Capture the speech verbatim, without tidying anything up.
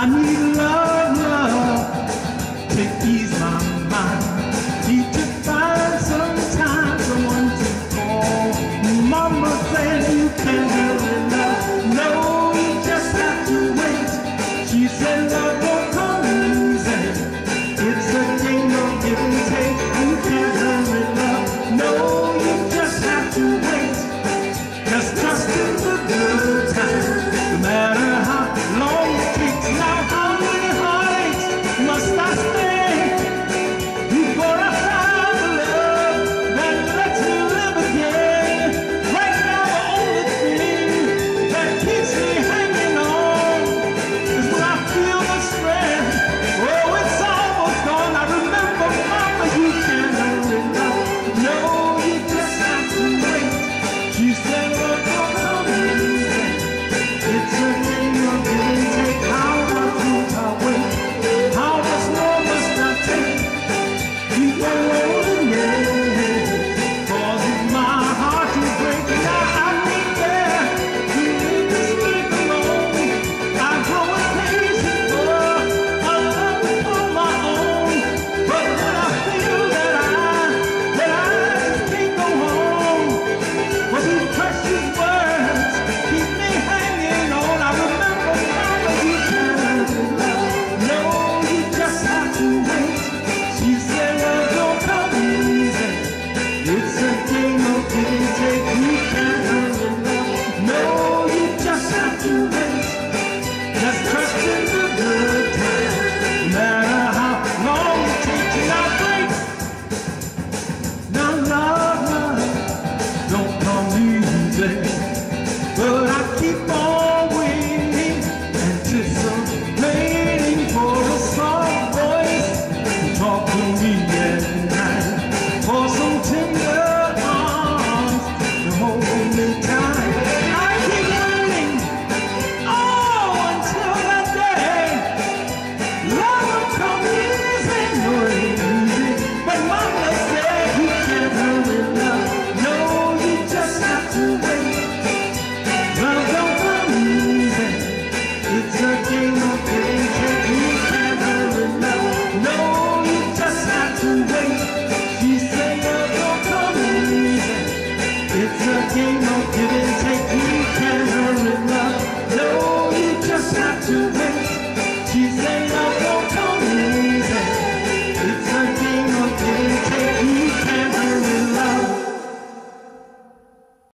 I need love, love to ease my mind. Need to find some time, someone to call. Mama said you can't really love. No, you just have to wait. She said,